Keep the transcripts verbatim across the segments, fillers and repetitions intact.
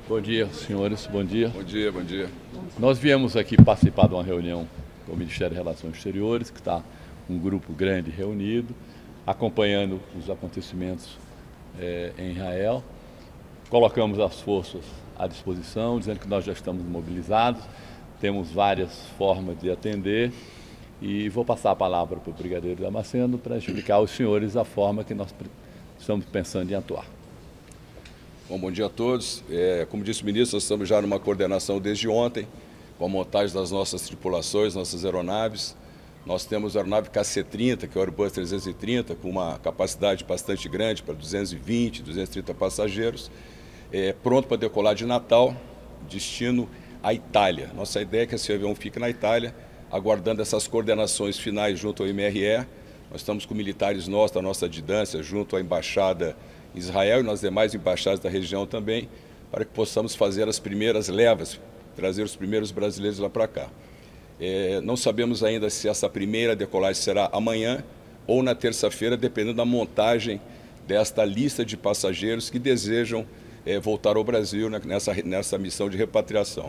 Bom dia, senhores. Bom dia. Bom dia, bom dia. Nós viemos aqui participar de uma reunião com o Ministério de Relações Exteriores, que está um grupo grande reunido, acompanhando os acontecimentos eh, em Israel. Colocamos as forças à disposição, dizendo que nós já estamos mobilizados, temos várias formas de atender e vou passar a palavra para o brigadeiro Damasceno para explicar aos senhores a forma que nós estamos pensando em atuar. Bom, bom dia a todos. É, como disse o ministro, nós estamos já numa coordenação desde ontem, com a montagem das nossas tripulações, nossas aeronaves. Nós temos a aeronave K C trinta, que é o Airbus trezentos e trinta, com uma capacidade bastante grande, para duzentos e vinte, duzentos e trinta passageiros, é, pronto para decolar de Natal, destino à Itália. Nossa ideia é que esse avião fique na Itália, aguardando essas coordenações finais junto ao M R E. Nós estamos com militares nossos, da nossa didância, junto à Embaixada em Israel e nas demais embaixadas da região também, para que possamos fazer as primeiras levas, trazer os primeiros brasileiros lá para cá. É, não sabemos ainda se essa primeira decolagem será amanhã ou na terça-feira, dependendo da montagem desta lista de passageiros que desejam é, voltar ao Brasil nessa, nessa missão de repatriação.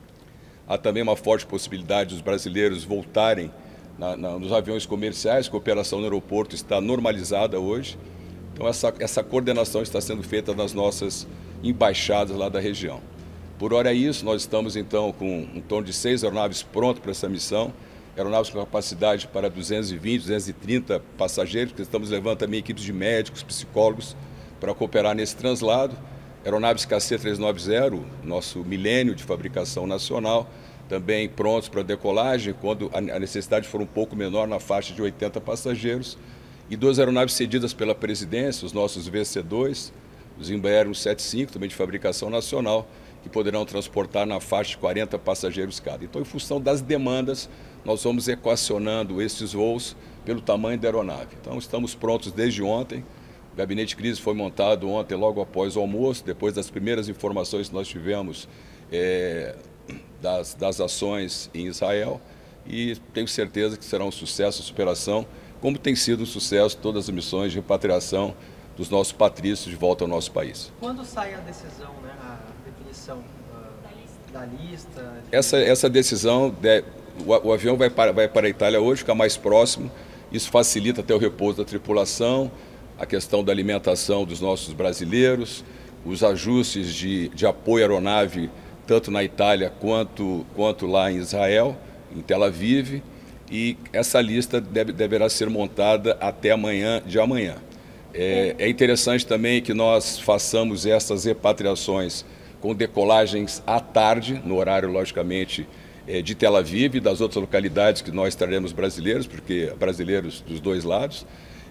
Há também uma forte possibilidade dos brasileiros voltarem na, na, nos aviões comerciais, que a operação no aeroporto está normalizada hoje. Então, essa, essa coordenação está sendo feita nas nossas embaixadas lá da região. Por hora é isso, nós estamos então com em torno de seis aeronaves prontas para essa missão, aeronaves com capacidade para duzentos e vinte, duzentos e trinta passageiros, que estamos levando também equipes de médicos, psicólogos, para cooperar nesse translado. Aeronaves K C trezentos e noventa, nosso milênio de fabricação nacional, também prontos para decolagem, quando a necessidade for um pouco menor, na faixa de oitenta passageiros. E duas aeronaves cedidas pela presidência, os nossos V C dois, os Embraer cento e setenta e cinco, também de fabricação nacional, que poderão transportar na faixa de quarenta passageiros cada. Então, em função das demandas, nós vamos equacionando esses voos pelo tamanho da aeronave. Então, estamos prontos desde ontem. O gabinete de crise foi montado ontem, logo após o almoço, depois das primeiras informações que nós tivemos é, das, das ações em Israel. E tenho certeza que será um sucesso a superação, como tem sido um sucesso todas as missões de repatriação dos nossos patrícios de volta ao nosso país. Quando sai a decisão, né, a definição uh, da lista? De... Essa, essa decisão, de, o, o avião vai para, vai para a Itália hoje, fica mais próximo, isso facilita até o repouso da tripulação, a questão da alimentação dos nossos brasileiros, os ajustes de, de apoio à aeronave, tanto na Itália quanto, quanto lá em Israel, em Tel Aviv. E essa lista deve, deverá ser montada até amanhã de amanhã. É, é interessante também que nós façamos essas repatriações com decolagens à tarde, no horário, logicamente, é, de Tel Aviv e das outras localidades que nós traremos brasileiros, porque brasileiros dos dois lados.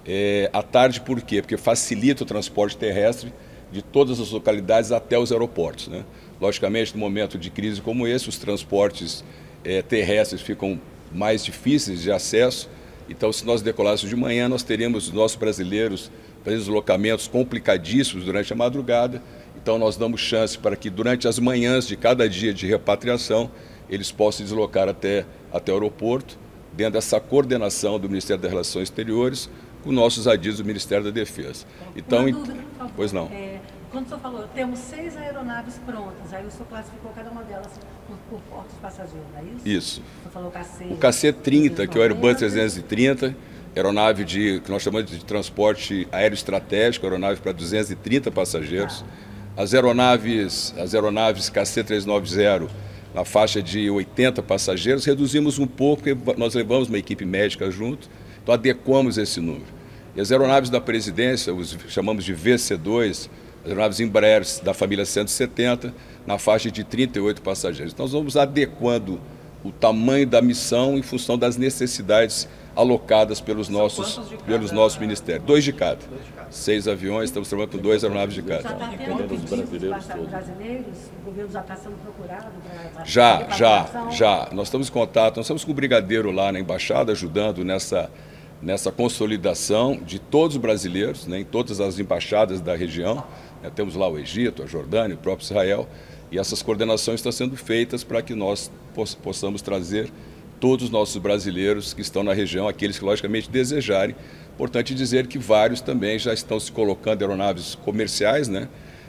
É, à tarde por quê? Porque facilita o transporte terrestre de todas as localidades até os aeroportos, né? Logicamente, no momento de crise como esse, os transportes é, terrestres ficam mais difíceis de acesso. Então, se nós decolássemos de manhã, nós teríamos os nossos brasileiros fazendo deslocamentos complicadíssimos durante a madrugada. Então, nós damos chance para que durante as manhãs de cada dia de repatriação, eles possam deslocar até, até o aeroporto, dentro dessa coordenação do Ministério das Relações Exteriores, com nossos adidos do Ministério da Defesa. Então, uma dúvida, por favor. Pois não. É, quando o senhor falou, temos seis aeronaves prontas, aí o senhor classificou cada uma delas por, por portos passageiros, não é isso? Isso. O senhor falou K C... O K C trinta, que é o Airbus trezentos e trinta, aeronave de, que nós chamamos de transporte aéreo estratégico, aeronave para duzentos e trinta passageiros. Ah. As aeronaves, as aeronaves K C trezentos e noventa, na faixa de oitenta passageiros, reduzimos um pouco, porque nós levamos uma equipe médica junto, então adequamos esse número. E as aeronaves da presidência, os chamamos de V C dois, as aeronaves Embraer da família cento e setenta, na faixa de trinta e oito passageiros. Então, nós vamos adequando o tamanho da missão em função das necessidades alocadas pelos nossos, pelos nossos ministérios. Dois de cada. Dois de cada. Seis aviões, estamos trabalhando com dois aeronaves de cada. Já está tendo pedidos brasileiros? O governo já está sendo procurado? Para já, já, já. Nós estamos em contato, nós estamos com o brigadeiro lá na embaixada, ajudando nessa, nessa consolidação de todos os brasileiros, né, em todas as embaixadas da região. Né, temos lá o Egito, a Jordânia, o próprio Israel. E essas coordenações estão sendo feitas para que nós possamos trazer todos os nossos brasileiros que estão na região, aqueles que logicamente desejarem. Importante dizer que vários também já estão se colocando em aeronaves comerciais, né?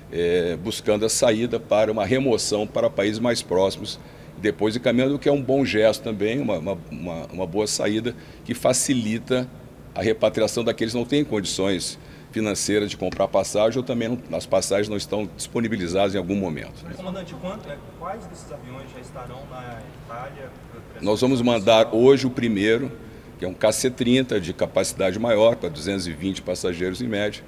é, buscando a saída para uma remoção para países mais próximos, depois encaminhando, o que é um bom gesto também, uma, uma, uma, uma boa saída que facilita a repatriação daqueles que não têm condições financeiras de comprar passagem ou também não, as passagens não estão disponibilizadas em algum momento. Mas, comandante, quanto, é, quais desses aviões já estarão na Itália? Nós vamos mandar hoje o primeiro, que é um K C trinta de capacidade maior, para duzentos e vinte passageiros em média,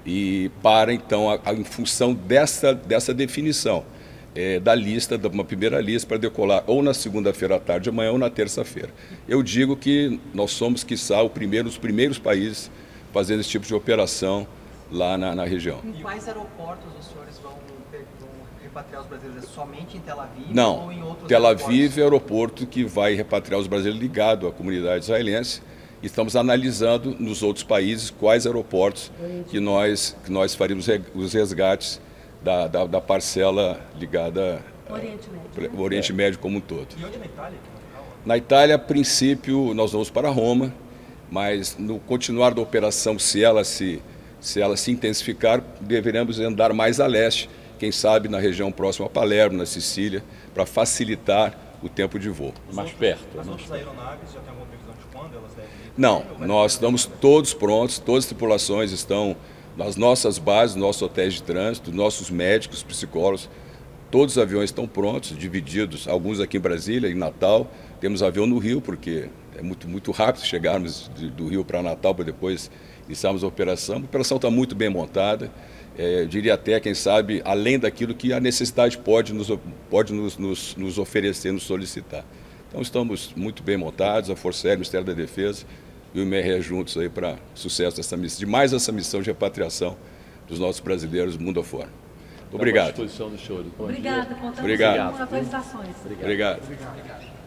e para então, a, a, em função dessa, dessa definição é, da lista, de uma primeira lista para decolar ou na segunda-feira à tarde, amanhã ou na terça-feira. Eu digo que nós somos, quiçá, o primeiro, os primeiros países fazendo esse tipo de operação lá na, na região. Em quais aeroportos os senhores vão, vão repatriar os brasileiros? Somente em Tel Aviv Não, ou em outros Tel Aviv aeroportos? é o aeroporto que vai repatriar os brasileiros ligado à comunidade israelense. Estamos analisando nos outros países quais aeroportos que nós, que nós faríamos os resgates da, da, da parcela ligada ao Oriente Médio, né? Oriente Médio como um todo. E onde na Itália? Na Itália, a princípio, nós vamos para Roma, mas no continuar da operação, se ela se, se, ela se intensificar, deveremos andar mais a leste, quem sabe na região próxima a Palermo, na Sicília, para facilitar o tempo de voo. Mais perto. As mais outras perto. aeronaves já tem alguma previsão de quando elas devem ir? Não, nós estamos todos prontos, todas as tripulações estão nas nossas bases, nossos hotéis de trânsito, nossos médicos, psicólogos, todos os aviões estão prontos, divididos, alguns aqui em Brasília, em Natal, temos avião no Rio, porque é muito, muito rápido chegarmos de, do Rio para Natal para depois iniciarmos a operação. A operação está muito bem montada, é, eu diria até, quem sabe, além daquilo que a necessidade pode nos, pode nos, nos, nos oferecer, nos solicitar. Então estamos muito bem montados, a Força Aérea, o Ministério da Defesa e o M R E juntos aí para sucesso dessa missão, de mais essa missão de repatriação dos nossos brasileiros mundo afora. Muito obrigado. À disposição do senhor. Obrigada, contamos Obrigado. com atualizações. Obrigado. Obrigado.